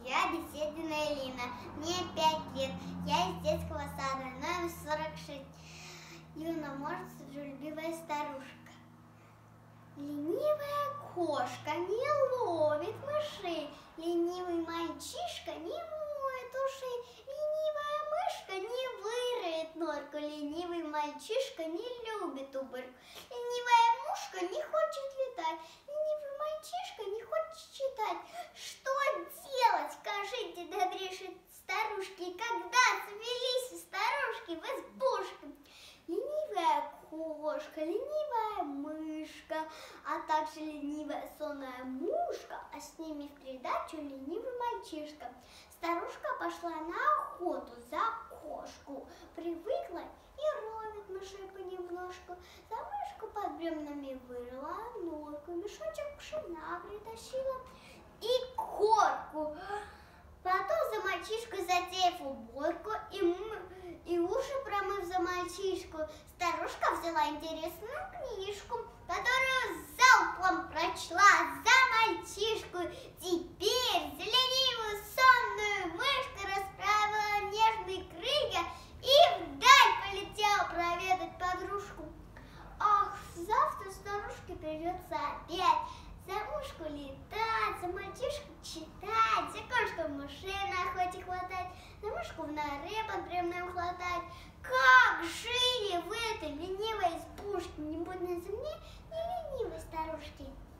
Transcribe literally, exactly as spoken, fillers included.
Я Беседина Элина, мне пять лет. Я из детского сада, номер сорок шесть. Юна может трудолюбивая старушка. Ленивая кошка не ловит мышей, ленивый мальчишка не моет ушей, ленивая мышка не выроет норку, ленивый мальчишка не любит уборку, ленивая мушка не хочет летать, ленивый мальчишка не хочет читать. Что делать, скажите, добрейшие старушки, когда завелись старушки в избушку? Ленивая кошка, ленивая мышка, а также ленивая сонная мушка, а с ними в придачу ленивый мальчишка. Старушка пошла на охоту за кошку, привыкла и ловит мышей понемножку. За мышку под бревнами вырыла норку, мешочек пшена притащила и корку. Потом за мальчишку, затеяв уборку и, и уши промыв за мальчишку, старушка взяла интересную книжку, которую залпом прочла за мальчишку. Теперь за ленивую сонную мышку расправила нежные крылья и вдаль полетела проведать подружку. Ах, завтра старушке придется опять за мушку летать, за мальчишку читать, за кошку мышей на охоте хватать, за мышку в норе под бревном хватать. Как жили в этой ленивой избушке, не будь на земле ни ленивой старушки.